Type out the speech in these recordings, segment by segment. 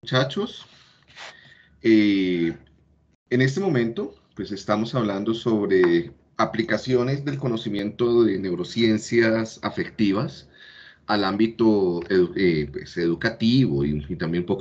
muchachos. Eh, en este momento, pues estamos hablando sobre aplicaciones del conocimiento de neurociencias afectivas al ámbito pues, educativo y también un poco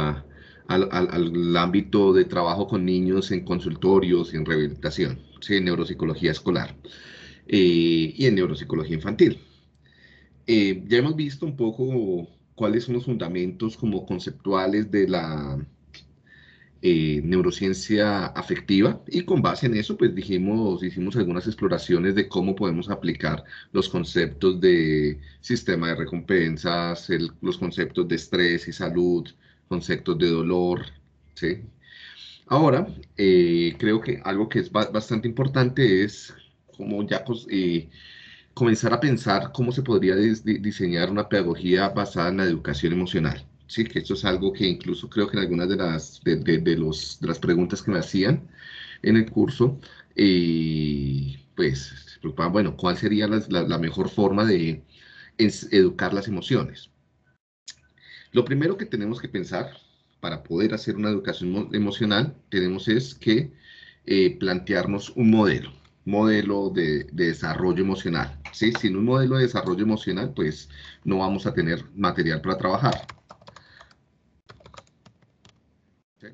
al ámbito de trabajo con niños en consultorios y en rehabilitación, ¿sí? En neuropsicología escolar y en neuropsicología infantil. Ya hemos visto un poco cuáles son los fundamentos como conceptuales de la neurociencia afectiva y con base en eso pues hicimos algunas exploraciones de cómo podemos aplicar los conceptos de sistema de recompensas, los conceptos de estrés y salud, conceptos de dolor, ¿sí? Ahora, creo que algo que es bastante importante es como comenzar a pensar cómo se podría diseñar una pedagogía basada en la educación emocional. Sí, que esto es algo que incluso creo que en algunas de las preguntas que me hacían en el curso, pues, se preocupaban, bueno, ¿cuál sería la mejor forma de educar las emociones? Lo primero que tenemos que pensar para poder hacer una educación emocional, tenemos es que plantearnos un modelo de desarrollo emocional. ¿Sí? Sin un modelo de desarrollo emocional, pues no vamos a tener material para trabajar. ¿Sí?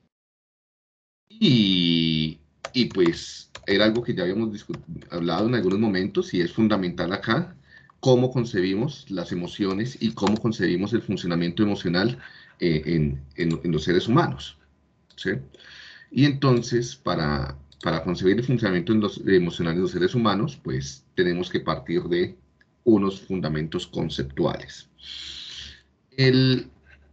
Y pues era algo que ya habíamos hablado en algunos momentos y es fundamental acá cómo concebimos las emociones y cómo concebimos el funcionamiento emocional en los seres humanos. ¿Sí? Y entonces, para concebir el funcionamiento emocional de los seres humanos, pues tenemos que partir de unos fundamentos conceptuales. El,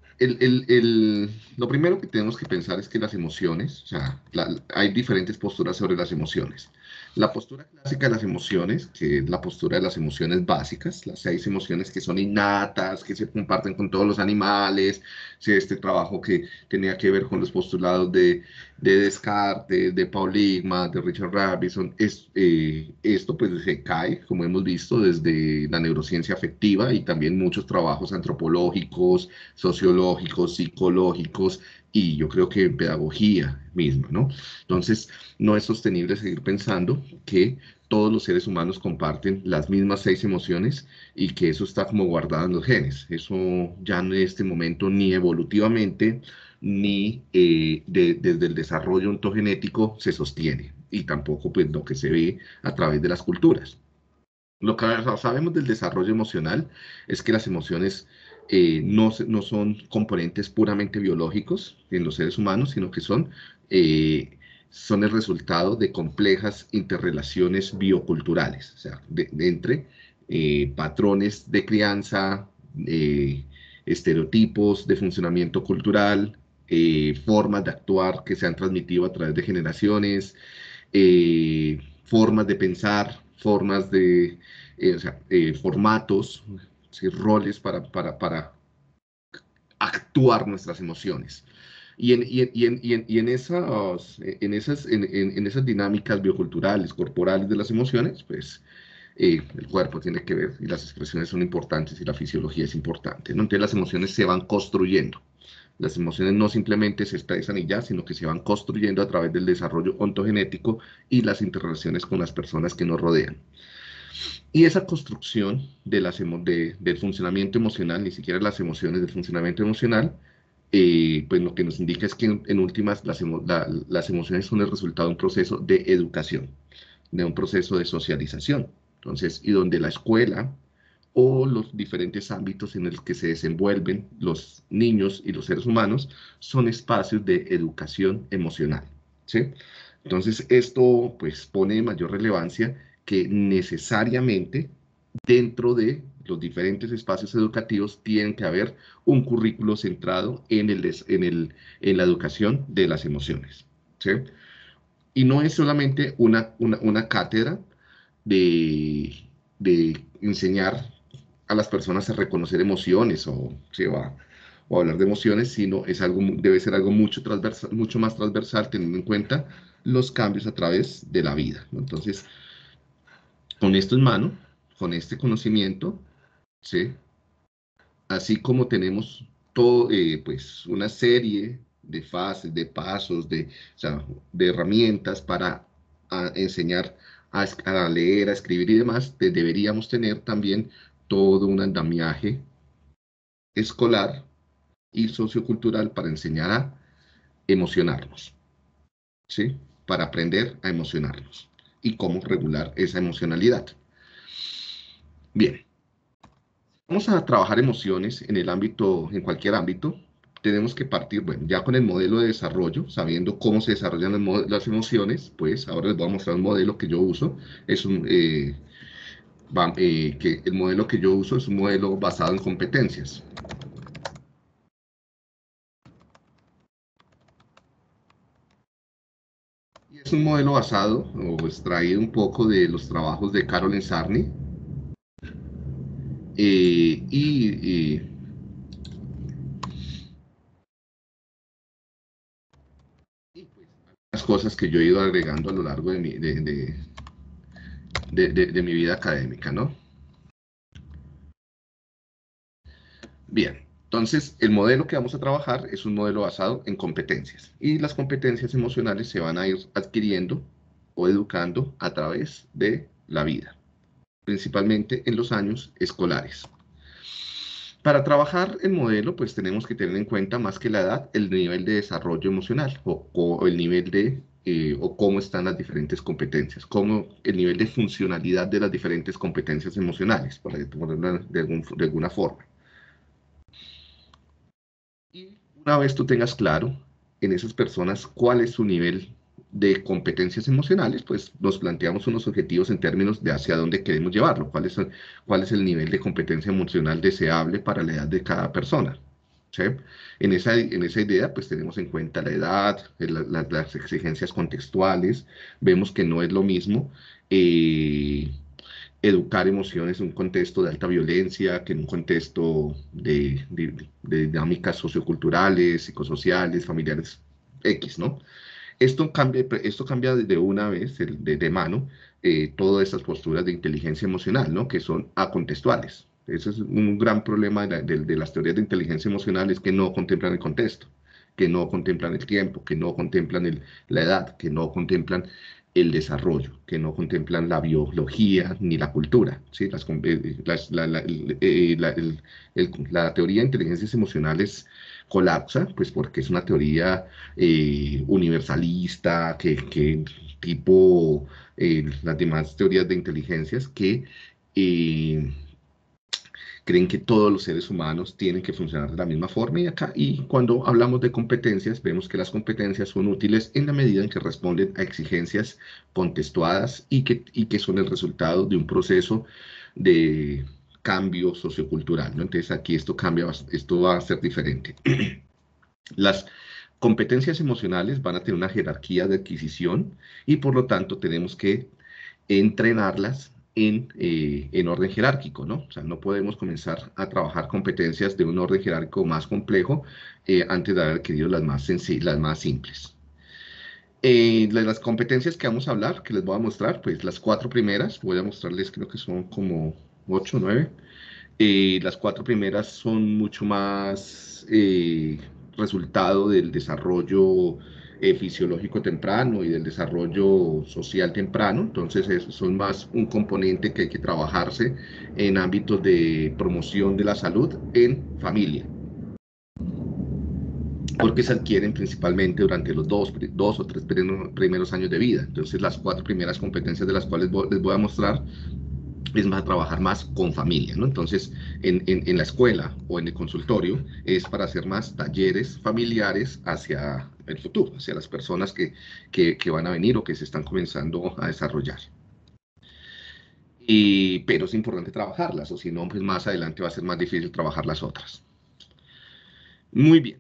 lo primero que tenemos que pensar es que las emociones, o sea, hay diferentes posturas sobre las emociones. La postura clásica de las emociones, que es la postura de las emociones básicas, las 6 emociones que son innatas, que se comparten con todos los animales, ¿sí? Este trabajo que tenía que ver con los postulados de Descartes, de Paul Ekman, de Richard Robinson, esto pues se cae, como hemos visto, desde la neurociencia afectiva y también muchos trabajos antropológicos, sociológicos, psicológicos y yo creo que pedagogía misma, ¿no? Entonces, no es sostenible seguir pensando que todos los seres humanos comparten las mismas 6 emociones y que eso está como guardado en los genes. Eso ya en este momento ni evolutivamente ni desde el desarrollo ontogenético se sostiene y tampoco pues lo que se ve a través de las culturas. Lo que sabemos del desarrollo emocional es que las emociones no son componentes puramente biológicos en los seres humanos, sino que son el resultado de complejas interrelaciones bioculturales, o sea, entre patrones de crianza, eh, estereotipos de funcionamiento cultural, formas de actuar que se han transmitido a través de generaciones, formas de pensar, o sea, formatos, ¿sí? Roles para actuar nuestras emociones. En esas dinámicas bioculturales, corporales de las emociones, pues el cuerpo tiene que ver y las expresiones son importantes y la fisiología es importante, ¿no? Entonces las emociones se van construyendo. Las emociones no simplemente se expresan y ya, sino que se van construyendo a través del desarrollo ontogenético y las interrelaciones con las personas que nos rodean. Y esa construcción del funcionamiento emocional, ni siquiera las emociones del funcionamiento emocional, pues lo que nos indica es que en últimas las emociones son el resultado de un proceso de educación, de un proceso de socialización. Entonces, y donde la escuela o los diferentes ámbitos en los que se desenvuelven los niños y los seres humanos son espacios de educación emocional, ¿sí? Entonces, esto pues pone de mayor relevancia que necesariamente dentro de los diferentes espacios educativos tiene que haber un currículo centrado en la educación de las emociones, ¿sí? Y no es solamente una cátedra de enseñar a las personas a reconocer emociones o hablar de emociones, sino debe ser algo mucho más transversal, teniendo en cuenta los cambios a través de la vida, ¿no? Entonces, con esto en mano, con este conocimiento, ¿sí? Así como tenemos todo, pues una serie de fases, de pasos, o sea, de herramientas para enseñar a leer, a escribir y demás, deberíamos tener también todo un andamiaje escolar y sociocultural para enseñar a emocionarnos, ¿sí? Para aprender a emocionarnos y cómo regular esa emocionalidad. Bien, vamos a trabajar emociones en el ámbito, en cualquier ámbito. Tenemos que partir, bueno, ya con el modelo de desarrollo, sabiendo cómo se desarrollan las emociones, pues ahora les voy a mostrar un modelo que yo uso. Es que el modelo que yo uso es un modelo basado en competencias. Y es un modelo basado o extraído un poco de los trabajos de Carolyn Sarney. Eh, y, y las cosas que yo he ido agregando a lo largo de mi vida académica, ¿no? Bien, entonces el modelo que vamos a trabajar es un modelo basado en competencias y las competencias emocionales se van a ir adquiriendo o educando a través de la vida, principalmente en los años escolares. Para trabajar el modelo, pues tenemos que tener en cuenta más que la edad, el nivel de desarrollo emocional o el nivel o cómo están las diferentes competencias, cómo el nivel de funcionalidad de las diferentes competencias emocionales, para ponerlo de alguna forma. Y una vez tú tengas claro en esas personas cuál es su nivel de competencias emocionales, pues nos planteamos unos objetivos en términos de hacia dónde queremos llevarlo, cuál es el nivel de competencia emocional deseable para la edad de cada persona. ¿Sí? En esa idea, pues tenemos en cuenta la edad, las exigencias contextuales, vemos que no es lo mismo eh, educar emociones en un contexto de alta violencia, que en un contexto de dinámicas socioculturales, psicosociales, familiares X, ¿no? Esto cambia de una vez, de mano, todas estas posturas de inteligencia emocional, ¿no? Que son acontextuales. Ese es un gran problema de las teorías de inteligencia emocional, es que no contemplan el contexto, que no contemplan el tiempo, que no contemplan la edad, que no contemplan el desarrollo, que no contemplan la biología ni la cultura. ¿Sí? La teoría de inteligencias emocionales colapsa, pues porque es una teoría universalista, que tipo las demás teorías de inteligencias que eh, creen que todos los seres humanos tienen que funcionar de la misma forma y cuando hablamos de competencias vemos que las competencias son útiles en la medida en que responden a exigencias contextuadas y que son el resultado de un proceso de cambio sociocultural, ¿no? Entonces aquí esto va a ser diferente. Las competencias emocionales van a tener una jerarquía de adquisición y por lo tanto tenemos que entrenarlas en orden jerárquico, ¿no? O sea, no podemos comenzar a trabajar competencias de un orden jerárquico más complejo antes de haber adquirido las más sencillas, las más simples. De las competencias que vamos a hablar, que les voy a mostrar, pues las cuatro primeras, voy a mostrarles, creo que son como 8 o 9. Las cuatro primeras son mucho más resultado del desarrollo fisiológico temprano y del desarrollo social temprano, entonces son más un componente que hay que trabajarse en ámbitos de promoción de la salud en familia, porque se adquieren principalmente durante los dos o tres primeros años de vida. Entonces las cuatro primeras competencias de las cuales les voy a mostrar es más trabajar más con familia, ¿no? Entonces, en la escuela o en el consultorio es para hacer más talleres familiares hacia el futuro, hacia las personas que van a venir o que se están comenzando a desarrollar. Pero es importante trabajarlas, o si no, pues más adelante va a ser más difícil trabajar las otras. Muy bien.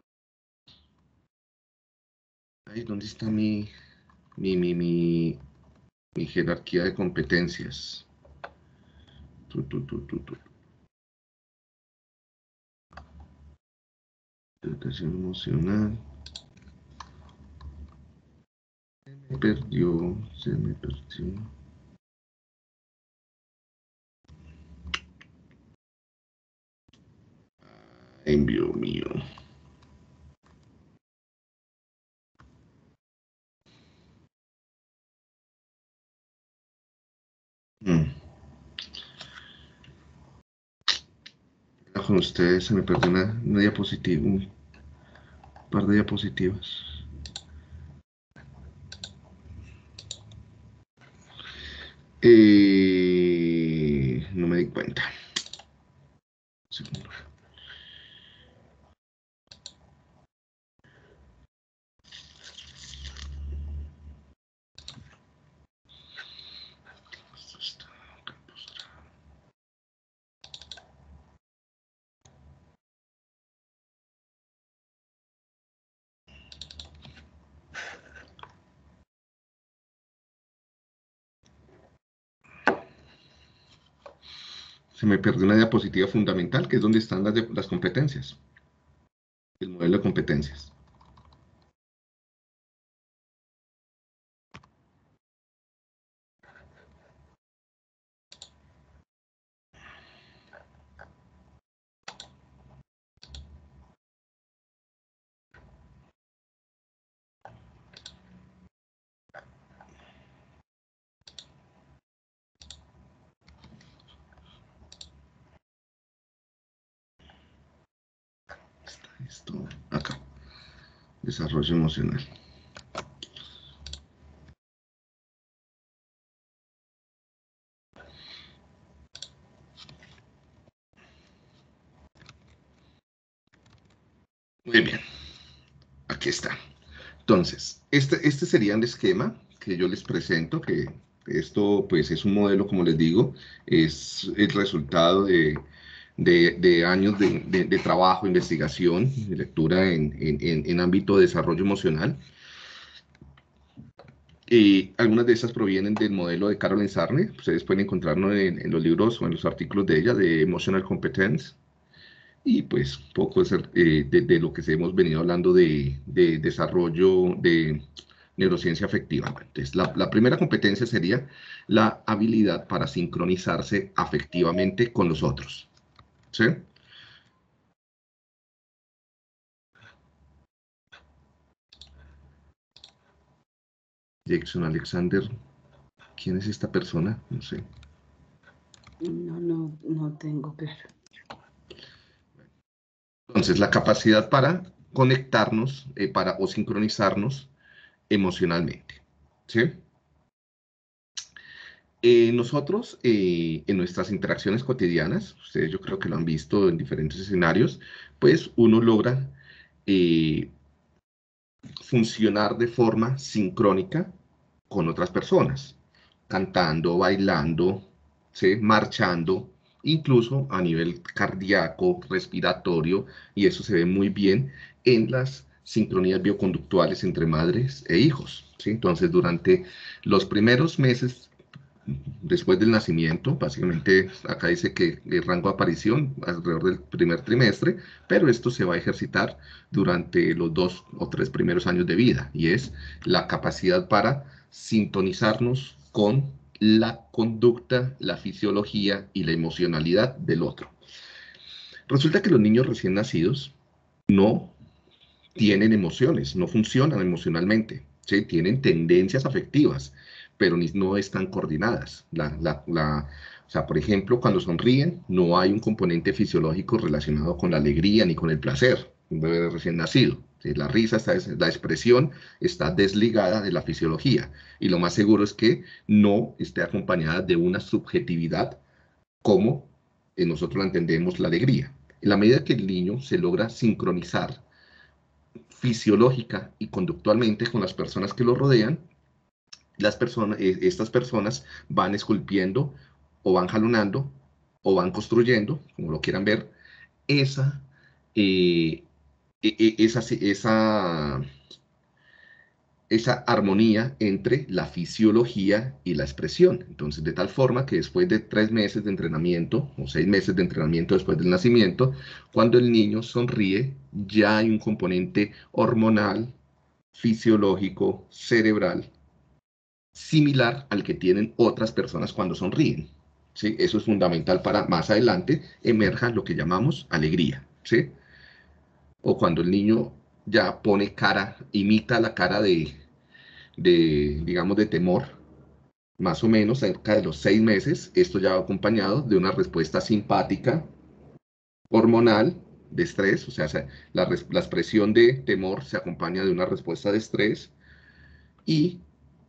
Ahí, ¿dónde está mi, mi, mi, mi jerarquía de competencias? Tu, tu, tu, tu, tu. Educación emocional. Se me perdió. Envío mío. Con ustedes se me perdió una diapositiva, un par de diapositivas. No me di cuenta. Segundo. Se me perdió una diapositiva fundamental, que es donde están las competencias, el modelo de competencias. Esto, acá, desarrollo emocional. Muy bien, aquí está. Entonces, este sería el esquema que yo les presento, que esto pues es un modelo, como les digo, es el resultado de años de trabajo, investigación, de lectura en ámbito de desarrollo emocional. Algunas de estas provienen del modelo de Carolyn Sarne. Ustedes pueden encontrarlo en los libros o en los artículos de ella, de Emotional Competence. Y pues poco de lo que hemos venido hablando de desarrollo de neurociencia afectiva. Entonces, la primera competencia sería la habilidad para sincronizarse afectivamente con los otros. ¿Sí? Jackson Alexander, ¿quién es esta persona? No sé. No tengo claro. Entonces, la capacidad para conectarnos o sincronizarnos emocionalmente. ¿Sí? Nosotros, en nuestras interacciones cotidianas, ustedes yo creo que lo han visto en diferentes escenarios, pues uno logra eh, funcionar de forma sincrónica con otras personas, cantando, bailando, ¿sí? Marchando, incluso a nivel cardíaco, respiratorio, y eso se ve muy bien en las sincronías bioconductuales entre madres e hijos. ¿Sí? Entonces, durante los primeros meses después del nacimiento, básicamente acá dice que el rango de aparición alrededor del primer trimestre, pero esto se va a ejercitar durante los 2 o 3 primeros años de vida, y es la capacidad para sintonizarnos con la conducta, la fisiología y la emocionalidad del otro. Resulta que los niños recién nacidos no tienen emociones, no funcionan emocionalmente, ¿sí? Tienen tendencias afectivas, pero no están coordinadas. O sea, por ejemplo, cuando sonríen, no hay un componente fisiológico relacionado con la alegría ni con el placer, un bebé recién nacido. ¿Sí? La risa, la expresión está desligada de la fisiología, y lo más seguro es que no esté acompañada de una subjetividad como nosotros la entendemos la alegría. En la medida que el niño se logra sincronizar fisiológica y conductualmente con las personas que lo rodean, estas personas van esculpiendo o van jalonando o van construyendo, como lo quieran ver, esa, eh, esa esa armonía entre la fisiología y la expresión. Entonces, de tal forma que después de 3 meses de entrenamiento o 6 meses de entrenamiento después del nacimiento, cuando el niño sonríe, ya hay un componente hormonal, fisiológico, cerebral, similar al que tienen otras personas cuando sonríen. ¿Sí? Eso es fundamental para más adelante emerja lo que llamamos alegría. ¿Sí? o cuando el niño ya pone cara, imita la cara digamos, de temor, más o menos cerca de los 6 meses, esto ya va acompañado de una respuesta simpática, hormonal, de estrés, o sea, la expresión de temor se acompaña de una respuesta de estrés y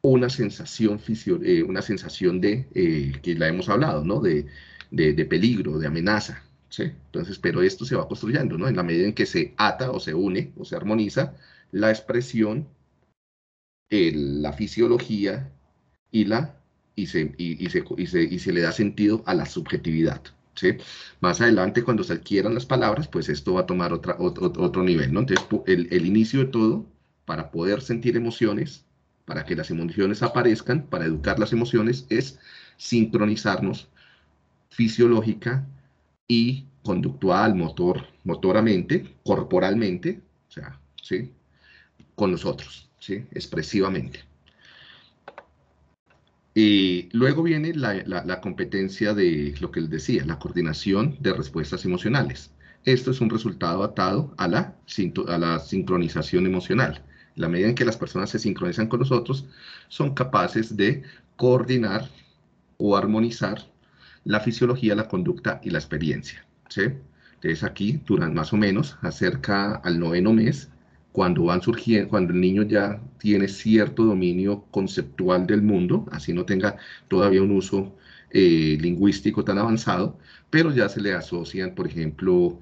una sensación que la hemos hablado, ¿no? De peligro, de amenaza, ¿sí? Entonces, pero esto se va construyendo, ¿no? En la medida en que se ata o se une o se armoniza la expresión, la fisiología y, y se le da sentido a la subjetividad, ¿sí? Más adelante, cuando se adquieran las palabras, pues esto va a tomar otro nivel, ¿no? Entonces, el inicio de todo, para poder sentir emociones, para que las emociones aparezcan, para educar las emociones, es sincronizarnos fisiológica y conductual, motoramente, corporalmente, o sea, ¿sí? Con nosotros, ¿sí? Expresivamente. Y luego viene la competencia de lo que les decía, la coordinación de respuestas emocionales. Esto es un resultado atado a la sincronización emocional. En la medida en que las personas se sincronizan con nosotros, son capaces de coordinar o armonizar la fisiología, la conducta y la experiencia, ¿sí? Entonces aquí, durante más o menos, acerca al 9.º mes, cuando van surgiendo, cuando el niño ya tiene cierto dominio conceptual del mundo, así no tenga todavía un uso lingüístico tan avanzado, pero ya se le asocian, por ejemplo,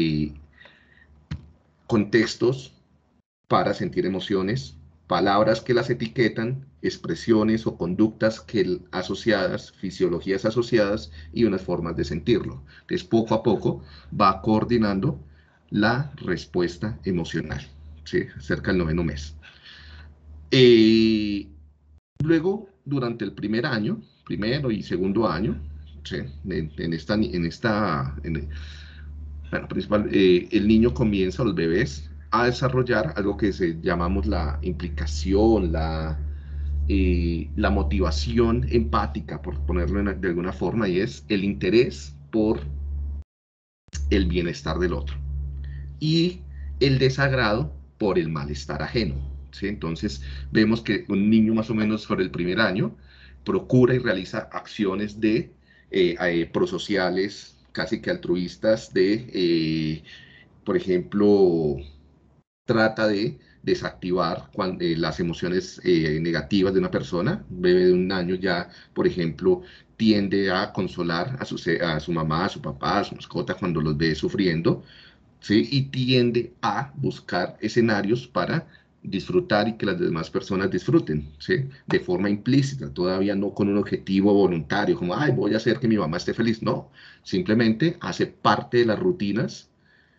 contextos para sentir emociones, palabras que las etiquetan, expresiones o conductas asociadas, fisiologías asociadas y unas formas de sentirlo. Entonces, poco a poco va coordinando la respuesta emocional, ¿sí? Cerca del 9.º mes. Eh, Luego, durante el primero y segundo año, ¿sí? Bueno, el niño comienza, los bebés, a desarrollar algo que llamamos la implicación, la motivación empática, por ponerlo de alguna forma, y es el interés por el bienestar del otro y el desagrado por el malestar ajeno, ¿sí? Entonces, vemos que un niño más o menos sobre el primer año procura y realiza acciones prosociales, casi que altruistas, por ejemplo, trata de desactivar las emociones negativas de una persona. Un bebé de 1 año ya, por ejemplo, tiende a consolar a su mamá, a su papá, a su mascota cuando los ve sufriendo, ¿sí? Y tiende a buscar escenarios para disfrutar y que las demás personas disfruten, ¿sí? De forma implícita, todavía no con un objetivo voluntario, como, ay, voy a hacer que mi mamá esté feliz. No, simplemente hace parte de las rutinas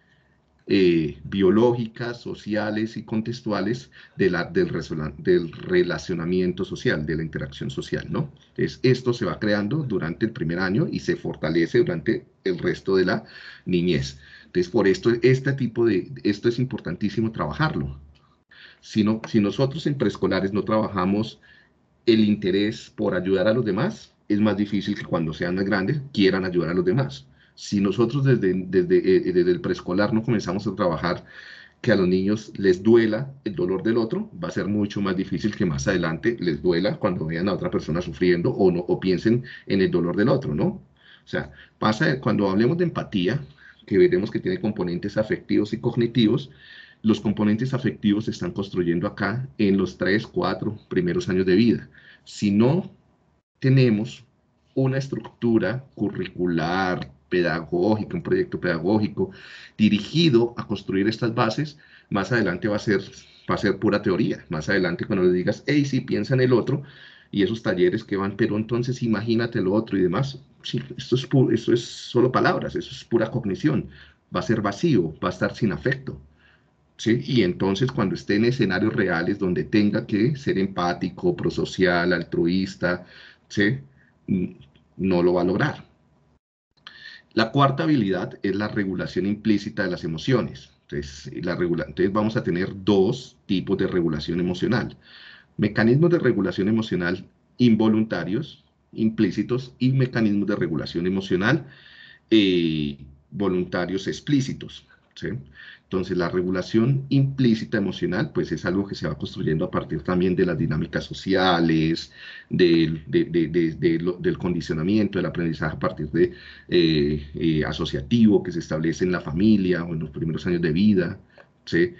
biológicas, sociales y contextuales del relacionamiento social, de la interacción social, ¿no? Entonces, esto se va creando durante el primer año y se fortalece durante el resto de la niñez. Entonces, por esto, esto es importantísimo trabajarlo. Si nosotros en preescolares no trabajamos el interés por ayudar a los demás, es más difícil que cuando sean más grandes quieran ayudar a los demás. Si nosotros desde el preescolar no comenzamos a trabajar que a los niños les duela el dolor del otro, va a ser mucho más difícil que más adelante les duela cuando vean a otra persona sufriendo o, no, o piensen en el dolor del otro, ¿no? O sea, cuando hablemos de empatía, que veremos que tiene componentes afectivos y cognitivos, los componentes afectivos se están construyendo acá en los 3, 4 primeros años de vida. Si no tenemos una estructura curricular, pedagógica, un proyecto pedagógico dirigido a construir estas bases, más adelante va a ser pura teoría. Más adelante cuando le digas, hey, sí, piensa en el otro, y esos talleres que van, pero entonces imagínate lo otro y demás, sí, esto es solo palabras, eso es pura cognición, va a ser vacío, va a estar sin afecto. ¿Sí? Y entonces cuando esté en escenarios reales donde tenga que ser empático, prosocial, altruista, ¿sí? Mm, No lo va a lograr. La cuarta habilidad es la regulación implícita de las emociones. Entonces vamos a tener dos tipos de regulación emocional. Mecanismos de regulación emocional involuntarios, implícitos, y mecanismos de regulación emocional voluntarios explícitos. ¿sí? Entonces, la regulación implícita emocional, pues es algo que se va construyendo a partir también de las dinámicas sociales, del condicionamiento, del aprendizaje a partir de asociativo que se establece en la familia o en los primeros años de vida, ¿sí?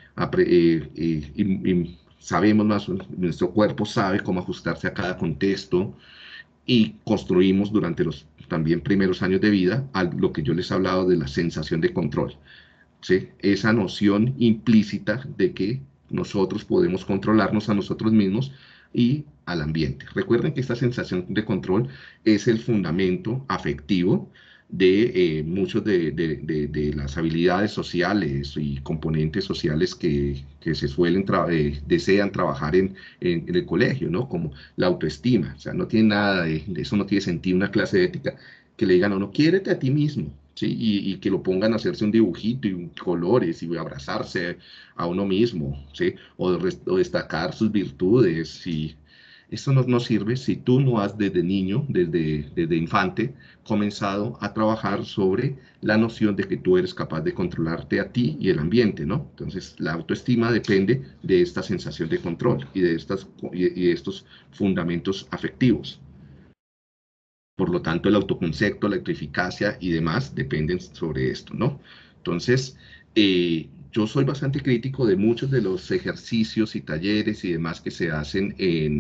Y sabemos más, nuestro cuerpo sabe cómo ajustarse a cada contexto y construimos durante los también primeros años de vida a lo que yo les he hablado de la sensación de control. ¿Sí? Esa noción implícita de que nosotros podemos controlarnos a nosotros mismos y al ambiente. Recuerden que esta sensación de control es el fundamento afectivo de muchas de las habilidades sociales y componentes sociales que se suelen desean trabajar en el colegio, ¿no? Como la autoestima. O sea, no tiene nada de eso, no tiene sentido una clase de ética que le digan a uno, quiérete a ti mismo, ¿sí? Y que lo pongan a hacerse un dibujito y colores y abrazarse a uno mismo, ¿sí? O destacar sus virtudes. Y eso no sirve si tú no has desde niño, desde infante, comenzado a trabajar sobre la noción de que tú eres capaz de controlarte a ti y el ambiente, ¿no? Entonces, la autoestima depende de esta sensación de control y de estos fundamentos afectivos. Por lo tanto, el autoconcepto, la autoeficacia y demás dependen sobre esto, ¿no? Entonces, yo soy bastante crítico de muchos de los ejercicios y talleres y demás que se hacen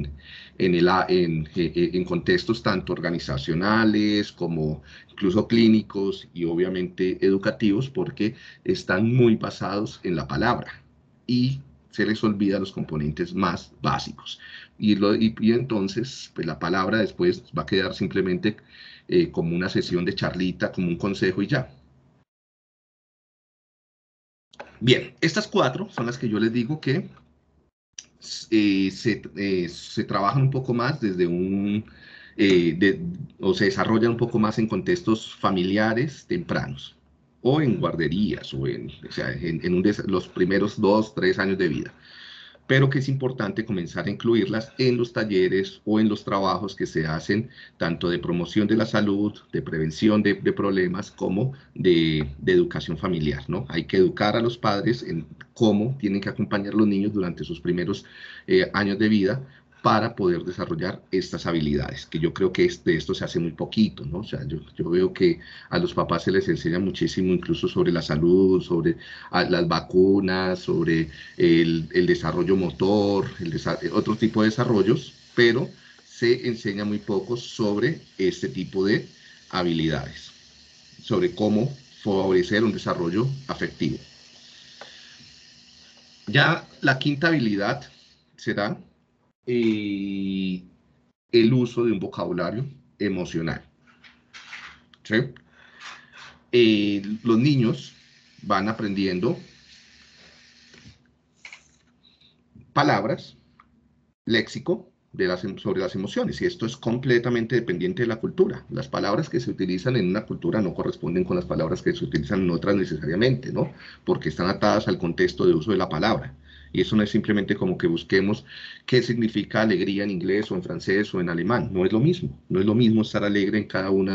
en contextos tanto organizacionales como incluso clínicos y obviamente educativos, porque están muy basados en la palabra y se les olvida los componentes más básicos. Y entonces, pues la palabra después va a quedar simplemente como una sesión de charlita, como un consejo y ya. Bien, estas cuatro son las que yo les digo que se trabajan un poco más desde o se desarrollan un poco más en contextos familiares tempranos, o en guarderías, o sea, los primeros 2, 3 años de vida, pero que es importante comenzar a incluirlas en los talleres o en los trabajos que se hacen tanto de promoción de la salud, de prevención de problemas, como de educación familiar, ¿no? Hay que educar a los padres en cómo tienen que acompañar a los niños durante sus primeros años de vida para poder desarrollar estas habilidades, que yo creo que de esto se hace muy poquito, ¿no? O sea, yo veo que a los papás se les enseña muchísimo, incluso sobre la salud, sobre las vacunas, sobre el desarrollo motor, otro tipo de desarrollos, pero se enseña muy poco sobre este tipo de habilidades, sobre cómo favorecer un desarrollo afectivo. Ya la quinta habilidad será el uso de un vocabulario emocional. ¿Sí? Los niños van aprendiendo palabras, léxico sobre las emociones, y esto es completamente dependiente de la cultura. Las palabras que se utilizan en una cultura no corresponden con las palabras que se utilizan en otras necesariamente, ¿no? Porque están atadas al contexto de uso de la palabra. Y eso no es simplemente como que busquemos qué significa alegría en inglés o en francés o en alemán. No es lo mismo. No es lo mismo estar alegre en cada una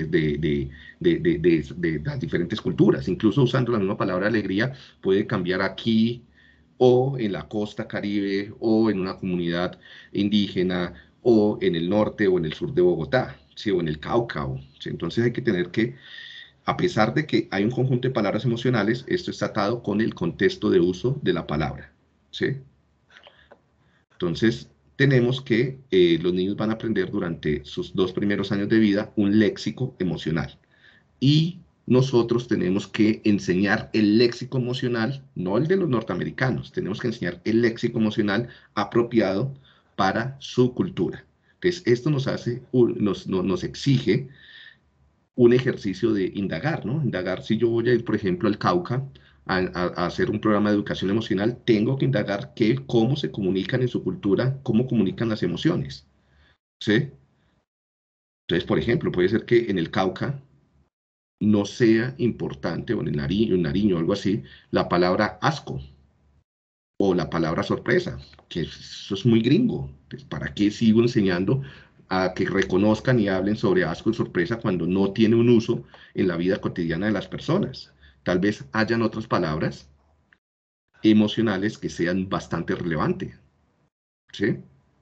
de las diferentes culturas. Incluso usando la misma palabra alegría puede cambiar aquí o en la costa Caribe o en una comunidad indígena o en el norte o en el sur de Bogotá, ¿sí? O en el Cauca. ¿Sí? Entonces hay que tener que, a pesar de que hay un conjunto de palabras emocionales, esto está atado con el contexto de uso de la palabra. ¿Sí? Entonces, tenemos que los niños van a aprender durante sus 2 primeros años de vida un léxico emocional. Y nosotros tenemos que enseñar el léxico emocional, no el de los norteamericanos, tenemos que enseñar el léxico emocional apropiado para su cultura. Entonces, esto nos exige un ejercicio de indagar, ¿no? Indagar, si yo voy a ir, por ejemplo, al Cauca a hacer un programa de educación emocional, tengo que indagar cómo se comunican en su cultura, cómo comunican las emociones, ¿sí? Entonces, por ejemplo, puede ser que en el Cauca no sea importante, o en el Nariño o algo así, la palabra asco o la palabra sorpresa, que eso es muy gringo. Pues, ¿para qué sigo enseñando a que reconozcan y hablen sobre asco y sorpresa cuando no tiene un uso en la vida cotidiana de las personas? tal vez hayan otras palabras emocionales que sean bastante relevantes, ¿sí?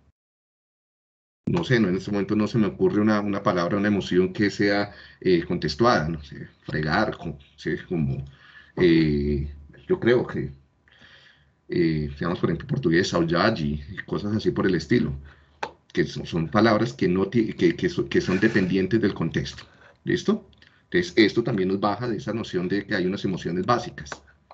No sé, no, en este momento no se me ocurre una palabra, una emoción que sea contextuada, no sé, fregar, ¿sí? Como, eh, yo creo que, digamos, por ejemplo, en portugués, saudade, y cosas así por el estilo, que son palabras que, no que son dependientes del contexto, ¿listo? Entonces, esto también nos baja de esa noción de que hay unas emociones básicas.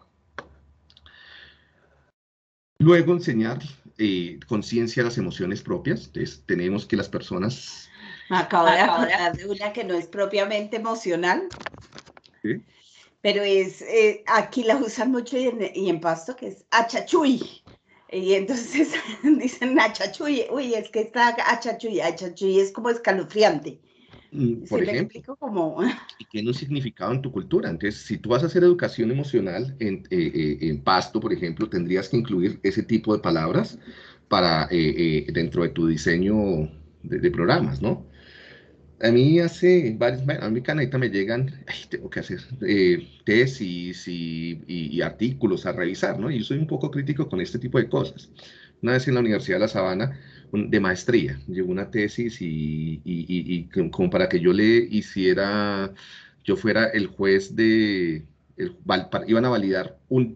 Luego, enseñar conciencia de las emociones propias. Entonces, tenemos que las personas... Me acabo de acordar de una que no es propiamente emocional, ¿Sí? pero es, aquí la usan mucho y en Pasto, que es achachuy. Y entonces dicen achachuy, uy, es que está achachuy, achachuy es como escalofriante. Por Si me ejemplo, explico como... y tiene un significado en tu cultura. Entonces, si tú vas a hacer educación emocional en Pasto, por ejemplo, tendrías que incluir ese tipo de palabras para, dentro de tu diseño de programas, ¿no? A mí hace varios, bueno, a mi caneta me llegan, ay, tengo que hacer tesis y artículos a revisar, ¿no? Y yo soy un poco crítico con este tipo de cosas. Una vez en la Universidad de La Sabana, de maestría, llegó una tesis como para que yo le hiciera, yo fuera el juez de, iban a validar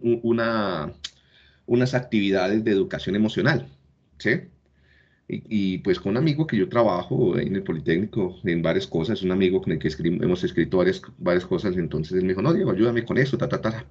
unas actividades de educación emocional, ¿sí? Pues con un amigo que yo trabajo en el Politécnico en varias cosas, un amigo con el que hemos escrito varias cosas, entonces él me dijo, no, Diego, ayúdame con eso, ta, ta, ta.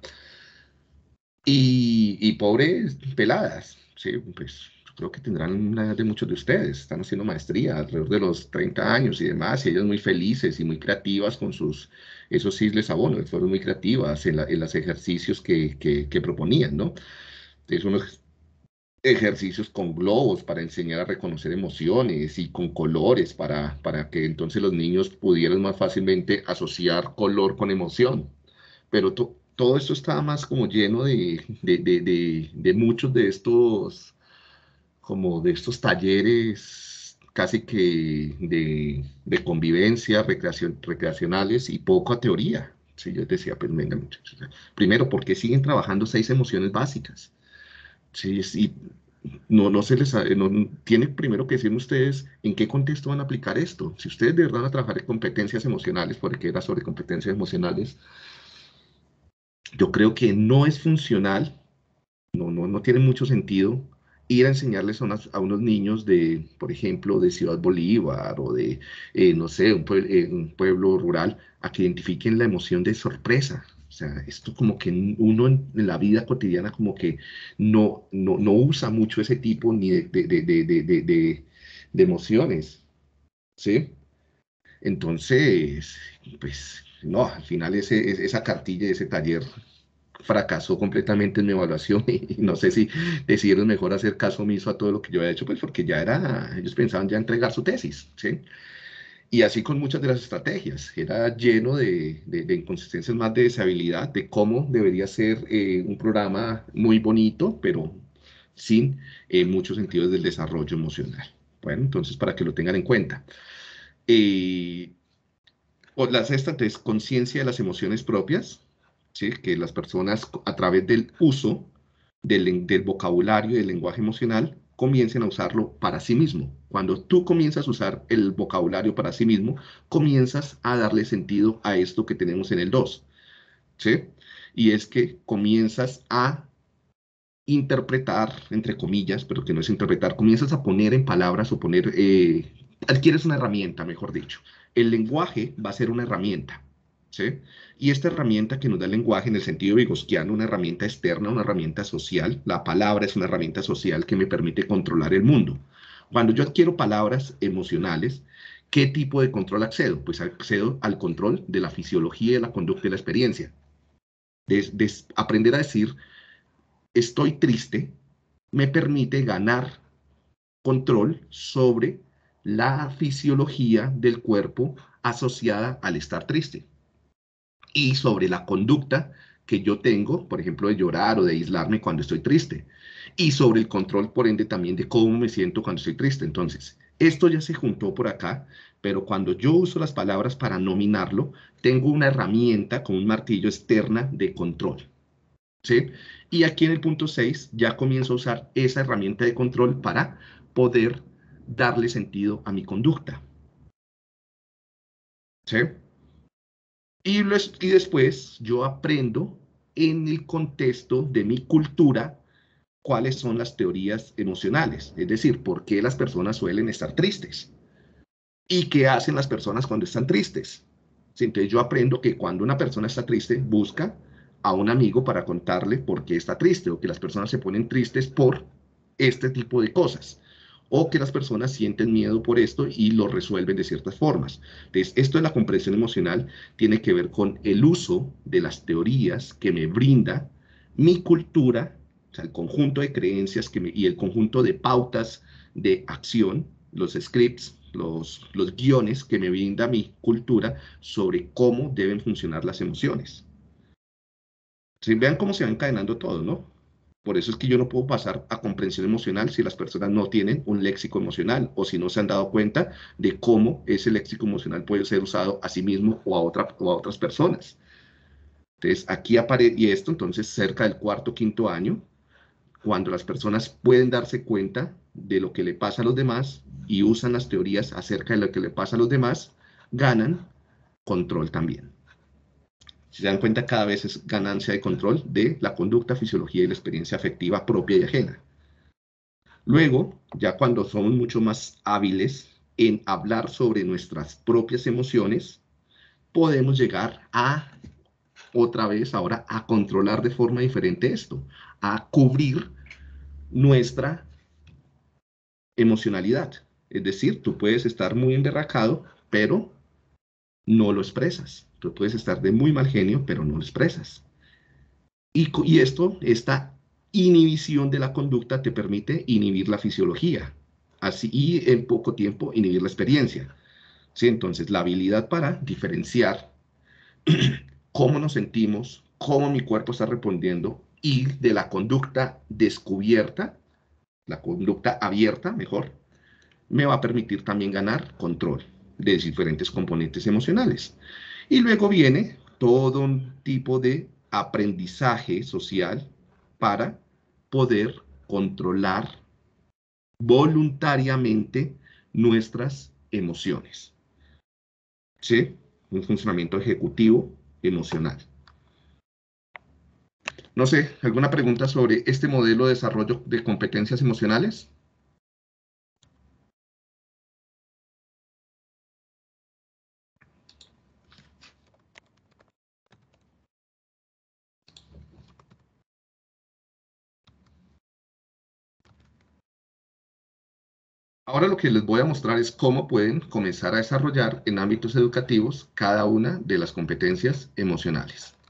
Y pobres peladas, sí, pues yo creo que tendrán la edad de muchos de ustedes, están haciendo maestría alrededor de los 30 años y demás, y ellas muy felices y muy creativas con eso sí les abono, fueron muy creativas en los ejercicios que proponían, ¿no? Entonces unos ejercicios con globos para enseñar a reconocer emociones y con colores para que entonces los niños pudieran más fácilmente asociar color con emoción. Pero todo esto estaba más como lleno de muchos de estos, como de estos talleres casi que de convivencia recreacionales y poca teoría. Sí, yo decía, pues venga, muchachos. Primero, ¿por qué siguen trabajando 6 emociones básicas? Sí, sí, no se les no, tienen primero que decirme ustedes en qué contexto van a aplicar esto. Si ustedes de verdad van a trabajar en competencias emocionales, porque era sobre competencias emocionales, yo creo que no es funcional, no tiene mucho sentido ir a enseñarles a unos niños de, por ejemplo, de Ciudad Bolívar o de, no sé, un pueblo rural, a que identifiquen la emoción de sorpresa. O sea, esto como que uno en la vida cotidiana como que no usa mucho ese tipo ni de emociones, ¿sí? Entonces, pues, no, al final esa cartilla, ese taller fracasó completamente en mi evaluación y no sé si decidieron mejor hacer caso omiso a todo lo que yo había hecho, pues porque ya era, ellos pensaban ya entregar su tesis, ¿sí? Y así con muchas de las estrategias, era lleno de inconsistencias más de deshabilidad, de cómo debería ser un programa muy bonito, pero sin muchos sentidos del desarrollo emocional. Bueno, entonces para que lo tengan en cuenta. Eh, la sexta es conciencia de las emociones propias, ¿sí? Que las personas a través del uso del vocabulario y del lenguaje emocional comiencen a usarlo para sí mismo. Cuando tú comienzas a usar el vocabulario para sí mismo, comienzas a darle sentido a esto que tenemos en el 2, ¿sí? Y es que comienzas a interpretar, entre comillas, pero que no es interpretar, comienzas a poner en palabras o poner, adquieres una herramienta, mejor dicho. El lenguaje va a ser una herramienta, ¿sí? Y esta herramienta que nos da el lenguaje en el sentido vygotsquiano, una herramienta externa, una herramienta social, la palabra es una herramienta social que me permite controlar el mundo. Cuando yo adquiero palabras emocionales, ¿qué tipo de control accedo? Pues accedo al control de la fisiología, de la conducta y la experiencia. Aprender a decir estoy triste me permite ganar control sobre la fisiología del cuerpo asociada al estar triste y sobre la conducta que yo tengo, por ejemplo, de llorar o de aislarme cuando estoy triste, y sobre el control, por ende, también de cómo me siento cuando estoy triste. Entonces, Esto ya se juntó por acá, pero cuando yo uso las palabras para nominarlo, tengo una herramienta con un martillo externa de control, ¿sí? Y aquí en el punto 6 ya comienzo a usar esa herramienta de control para poder darle sentido a mi conducta, ¿sí? Y después yo aprendo en el contexto de mi cultura cuáles son las teorías emocionales, es decir, por qué las personas suelen estar tristes y qué hacen las personas cuando están tristes. Sí, entonces yo aprendo que cuando una persona está triste, busca a un amigo para contarle por qué está triste, o que las personas se ponen tristes por este tipo de cosas, o que las personas sienten miedo por esto y lo resuelven de ciertas formas. Entonces, esto de la comprensión emocional tiene que ver con el uso de las teorías que me brinda mi cultura, o sea, el conjunto de creencias y el conjunto de pautas de acción, los scripts, los guiones que me brinda mi cultura sobre cómo deben funcionar las emociones. ¿Sí? Vean cómo se va encadenando todo, ¿no? Por eso es que yo no puedo pasar a comprensión emocional si las personas no tienen un léxico emocional o si no se han dado cuenta de cómo ese léxico emocional puede ser usado a sí mismo o a otras personas. Entonces, aquí aparece, y esto entonces cerca del cuarto, quinto año, cuando las personas pueden darse cuenta de lo que le pasa a los demás y usan las teorías acerca de lo que le pasa a los demás, ganan control también. Si se dan cuenta, cada vez es ganancia de control de la conducta, fisiología y la experiencia afectiva propia y ajena. Luego, ya cuando somos mucho más hábiles en hablar sobre nuestras propias emociones, podemos llegar a, otra vez ahora, a controlar de forma diferente esto, a cubrir nuestra emocionalidad. Es decir, tú puedes estar muy emberracado, pero no lo expresas. Tú puedes estar de muy mal genio, pero no lo expresas. Y esto, esta inhibición de la conducta te permite inhibir la fisiología. Así, y en poco tiempo inhibir la experiencia. ¿Sí? Entonces, la habilidad para diferenciar cómo nos sentimos, cómo mi cuerpo está respondiendo y de la conducta descubierta, la conducta abierta, mejor, me va a permitir también ganar control de diferentes componentes emocionales. Y luego viene todo un tipo de aprendizaje social para poder controlar voluntariamente nuestras emociones. ¿Sí? Un funcionamiento ejecutivo emocional. No sé, ¿alguna pregunta sobre este modelo de desarrollo de competencias emocionales? Ahora lo que les voy a mostrar es cómo pueden comenzar a desarrollar en ámbitos educativos cada una de las competencias emocionales.